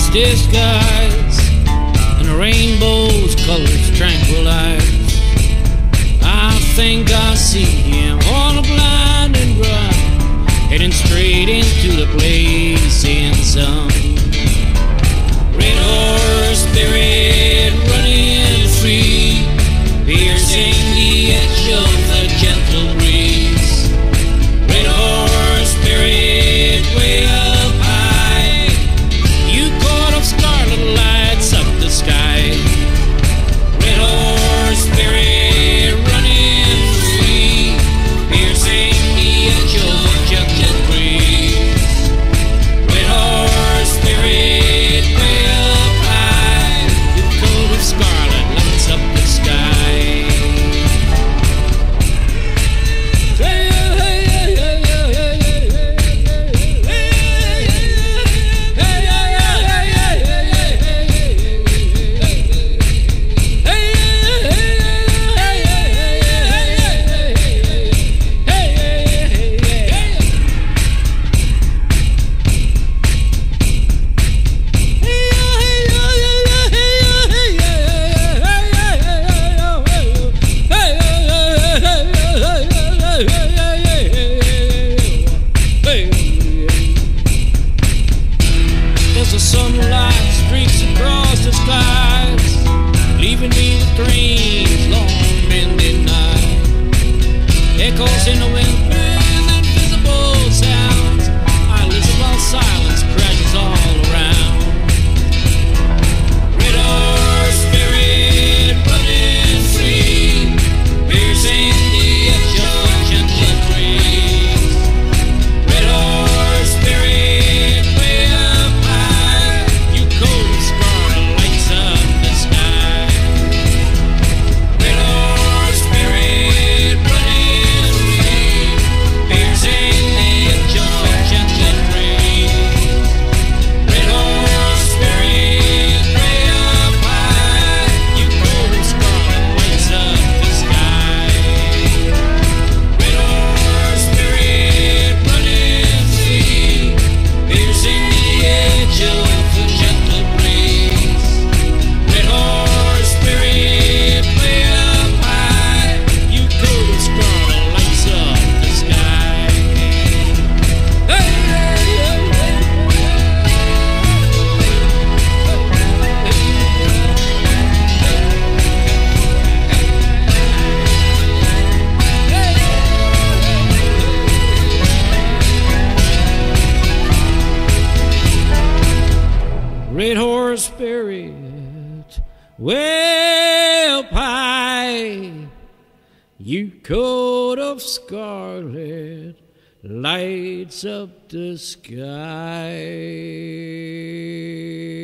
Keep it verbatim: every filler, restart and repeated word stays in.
disguise, and a rainbow's colors tranquilize. I think I see him on a blinding run, heading straight into the blazing sun. Red horse spirit running free, piercing the edge of the gentle breeze. Red horse spirit way up high, you coat of scarlet lights up the sky. Red horse spirit running free, piercing the edge of the gentle breeze. Red horse spirit way up high, you coat of scarlet lights up the sky. As the sunlight streaks across the skies, leaving me with dreams long bending night. Echoes in the wind with invisible sounds, I listen while silence crashes all around. Red horse spirit running free, piercing the edge of a gentle breeze. Red horse spirit way up high, you coat of scarlet lights up the sky. Red horse spirit running free, piercing the edge of a gentle breeze. Red horse spirit way up high, you coat of scarlet lights up the sky. Red horse spirit running free, piercing the edge of a gentle breeze. Red horse spirit way up high, you coat of scarlet lights up the sky. Hey, hey, hey, hey. Red horse spirit way up high, you coat of scarlet lights up the sky.